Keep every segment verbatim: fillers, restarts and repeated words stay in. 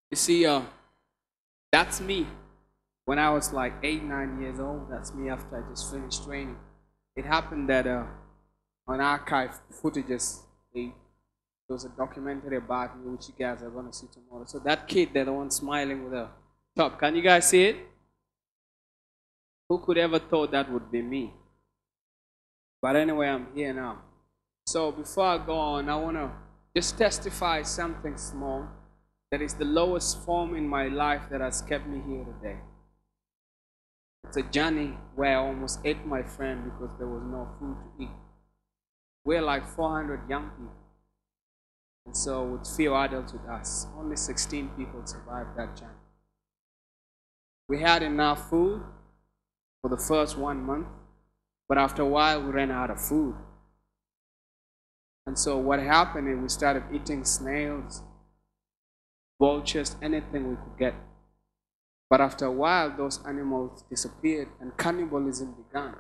You see, uh, that's me. When I was like eight, nine years old, that's me after I just finished training. It happened that uh, on archive footages, they, there was a documentary about me, which you guys are going to see tomorrow. So that kid, that the one smiling with a top, can you guys see it? Who could ever thought that would be me? But anyway, I'm here now. So before I go on, I want to just testify something small that is the lowest form in my life that has kept me here today. It's a journey where I almost ate my friend because there was no food to eat. We're like four hundred young people. And so with few adults with us, only sixteen people survived that journey. We had enough food for the first one month, but after a while we ran out of food. And so what happened is we started eating snails, vultures, anything we could get. But after a while, those animals disappeared and cannibalism began.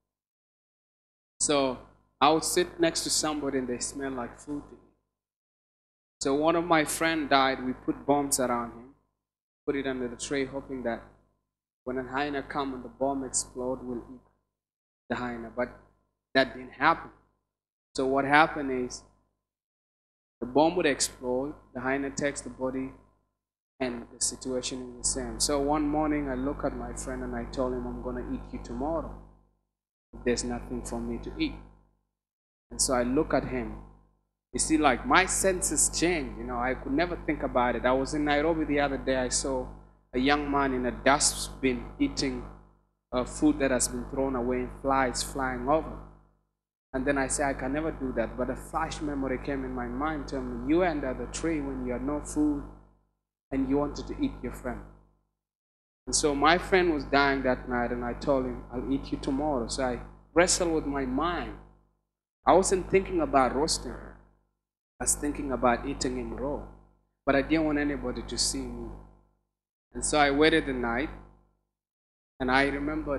So I would sit next to somebody and they smell like food to me. So one of my friends died. We put bombs around him, put it under the tray, hoping that when a hyena comes and the bomb explodes, we'll eat the hyena. But that didn't happen. So what happened is the bomb would explode, the hyena takes the body, and the situation is the same. So one morning I look at my friend and I told him, I'm going to eat you tomorrow. There's nothing for me to eat. And so I look at him. You see, like my senses change. You know, I could never think about it. I was in Nairobi the other day. I saw a young man in a dustbin eating uh, food that has been thrown away and flies flying over. And then I say, I can never do that. But a flash memory came in my mind, telling me, you were under the tree when you had no food and you wanted to eat your friend. And so my friend was dying that night, and I told him, I'll eat you tomorrow. So I wrestled with my mind. I wasn't thinking about roasting. I was thinking about eating him raw. But I didn't want anybody to see me. And so I waited the night, and I remembered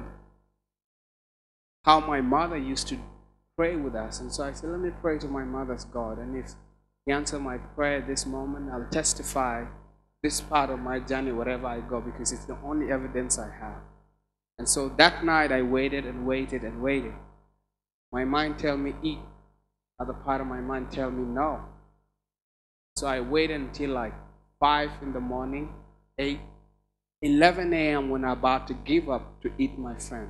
how my mother used to pray with us. And so I said, let me pray to my mother's God. And if he answers my prayer this moment, I'll testify this part of my journey wherever I go, because it's the only evidence I have. And so that night I waited and waited and waited. My mind tell me eat. Other part of my mind tell me no. So I waited until like five in the morning, eight, eleven a m when I'm about to give up to eat my friend.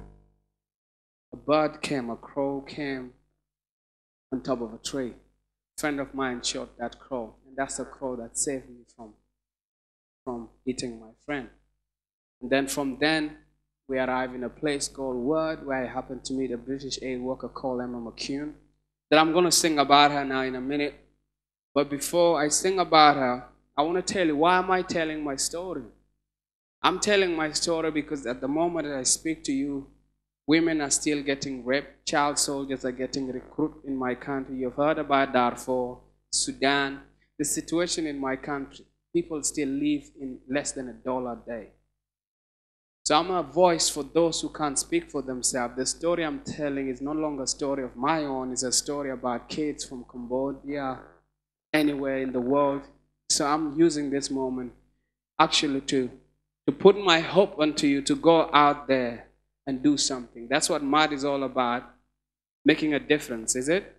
A bird came, a crow came on top of a tree. A friend of mine shot that crow, and that's the crow that saved me from, from eating my friend. And then from then, we arrived in a place called Word, where I happened to meet a British aid worker called Emma McCUNE, that I'm going to sing about her now in a minute. But before I sing about her, I want to tell you, why am I telling my story? I'm telling my story because at the moment that I speak to you, women are still getting raped. Child soldiers are getting recruited in my country. You've heard about Darfur, Sudan. The situation in my country, people still live in less than a dollar a day. So I'm a voice for those who can't speak for themselves. The story I'm telling is no longer a story of my own. It's a story about kids from Cambodia, anywhere in the world. So I'm using this moment actually to, to put my hope onto you to go out there and do something. That's what MaD is all about, making a difference, is it?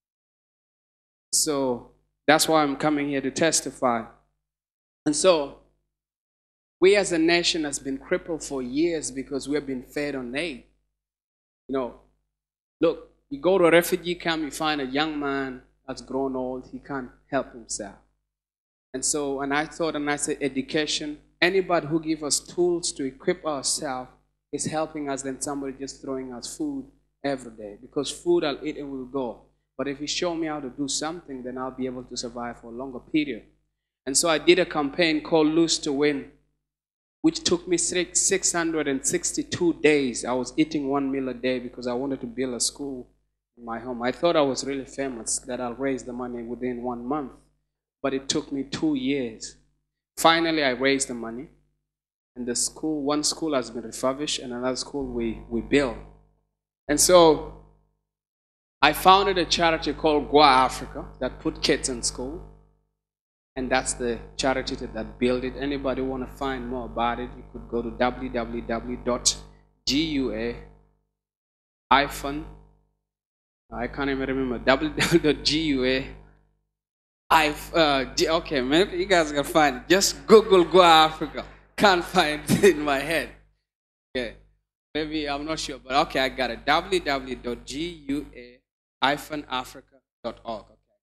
So that's why I'm coming here to testify. And so we as a nation has been crippled for years because we have been fed on aid. You know, look, you go to a refugee camp, you find a young man that's grown old, he can't help himself. And so, and I thought, and I said, education, anybody who gives us tools to equip ourselves is helping us than somebody just throwing us food every day. Because food I'll eat and will go. But if you show me how to do something, then I'll be able to survive for a longer period. And so I did a campaign called Lose to Win, which took me six hundred sixty-two days. I was eating one meal a day because I wanted to build a school in my home. I thought I was really famous, that I'll raise the money within one month. But it took me two years. Finally, I raised the money. And the school, one school has been refurbished, and another school we, we built. And so I founded a charity called Gua Africa that put kids in school. And that's the charity that built it. Anybody want to find more about it, you could go to w w w dot gua hyphen, I can't even remember, w w w dot gua I've, uh, G, okay, maybe you guys can find it. Just Google Gua Africa. Can't find it in my head. Okay, maybe I'm not sure, but okay, I got it. w w w dot gua hyphen africa dot org. Okay.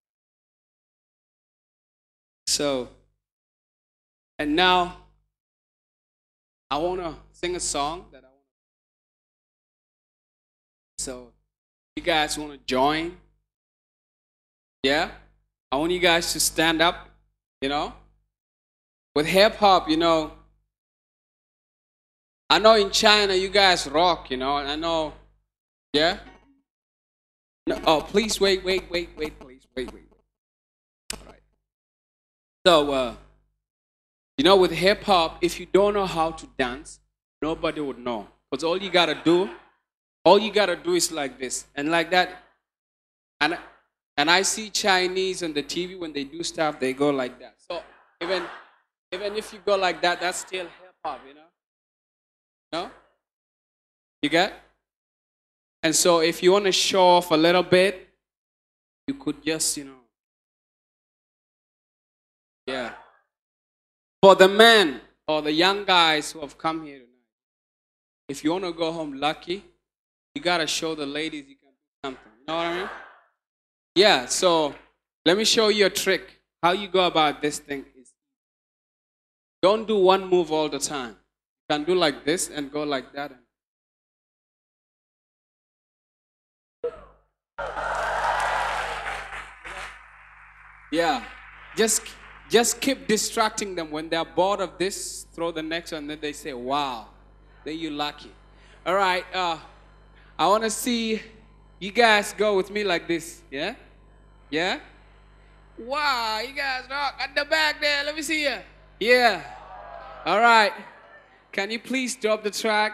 So, and now I want to sing a song that I want. So, you guys want to join? Yeah. I want you guys to stand up, you know. With hip hop, you know, I know in China you guys rock, you know, I know, yeah? No, oh, please wait, wait, wait, wait, please, wait, wait, wait. All right. So, uh, you know, with hip hop, if you don't know how to dance, nobody would know. Because all you gotta do, all you gotta do is like this, and like that, and And I see Chinese on the T V when they do stuff, they go like that. So even, even if you go like that, that's still hip hop, you know? No? You get? And so if you want to show off a little bit, you could just, you know. Yeah. For the men or the young guys who have come here tonight, if you want to go home lucky, you got to show the ladies you can do something. You know what I mean? Yeah, so let me show you a trick. How you go about this thing is, don't do one move all the time. You can do like this and go like that. Yeah, just, just keep distracting them. When they're bored of this, throw the next one, and then they say, wow, then you're lucky. All right, uh, I want to see you guys go with me like this, yeah? Yeah? Wow, you guys rock at the back there. Let me see you. Yeah. All right. Can you please drop the track?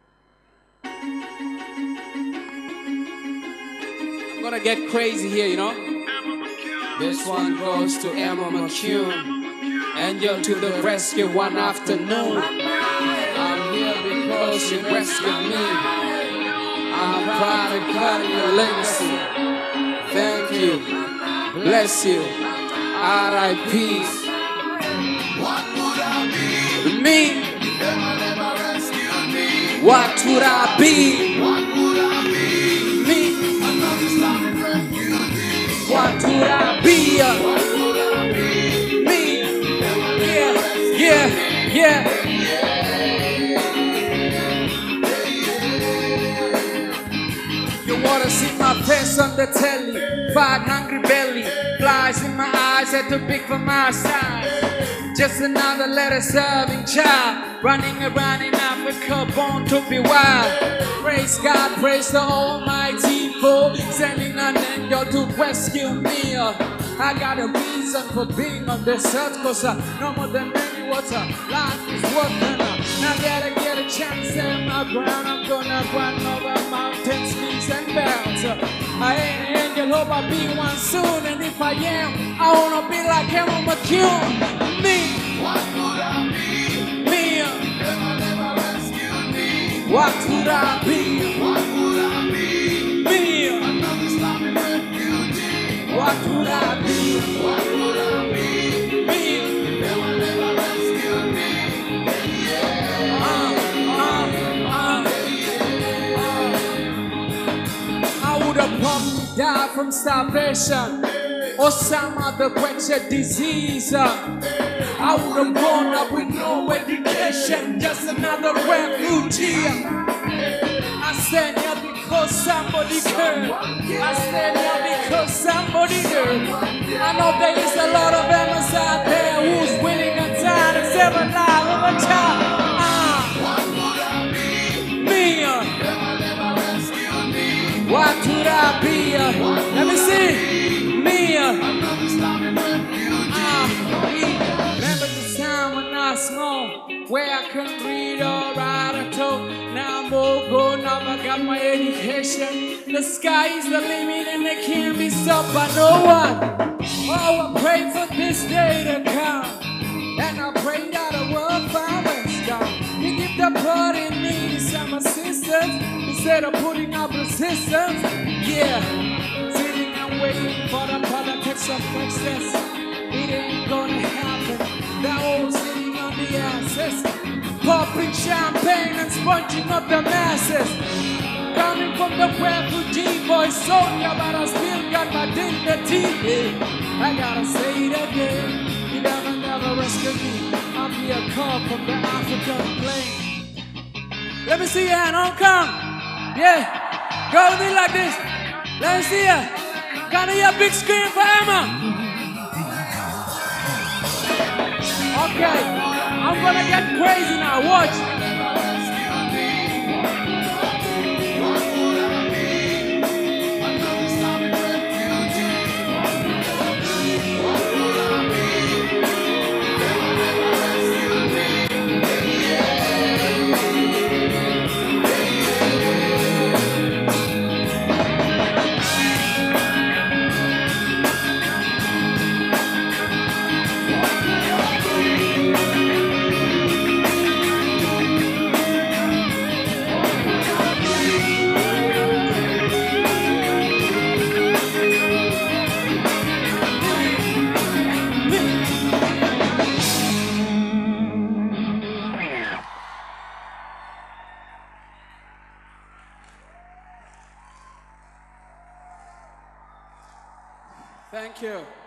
I'm gonna get crazy here, you know? This one goes to Emma McCUNE. Angel to the rescue one afternoon. I'm here because you rescued me. I'm proud of carrying your legacy. Thank you. Bless you. R I P What would I be? Me. You never, never rescued me. What would I be? What would I be? Me. Another Islamic refugee. What would I be? What would I be? Me. You never, never yeah, yeah, yeah. Wanna see my face on the telly, fat hungry belly, flies in my eyes, head too big for my size. Just another letter serving child, running around in Africa, born to be wild. Praise God, praise the Almighty for sending an angel to rescue me. I got a reason for being on this earth, cause I know more than many water. Life is worth it. Now that I get a chance in my ground, I'm gonna run over mountains, peaks and bells. I ain't an angel, hope I'll be one soon. And if I am, I wanna be like Emma McCUNE. Me. What would I be? Me. Never, never rescued me. What would I be? What would I be? Me. Another Islamic refugee. What would I be? What would I be? Me. Never, never rescued me. Probably die from starvation or some other wretched disease. I would have grown up with no education, just another refugee. I stand here because somebody cared. I stand here because somebody did. I know there is a lot of Emmas out there who's willing and tired to save a life of a child. What would I be? Let me see. Me. Uh, remember the time when I was small, where I couldn't read or write or talk. Now I'm all grown up, I got my education. The sky is the limit and it can't be stopped by no one. Oh, I pray for this this day to come. And I pray that the world finds God. You give the part in me some assistance instead of putting up resistance. Yeah, sitting and waiting for the politics of success. It ain't gonna happen. That old sitting on the asses, popping champagne and sponging up the masses. Coming from the refugee boy soldier, but I still got my dignity. Yeah, I gotta say it again. You never, never rescue me. I'll be a call from the African plain. Let me see your hand, Hong Kong. Yeah, go with me like this. Let me see ya. Can I hear a big scream for Emma? Okay, I'm gonna get crazy now. Watch. Thank you.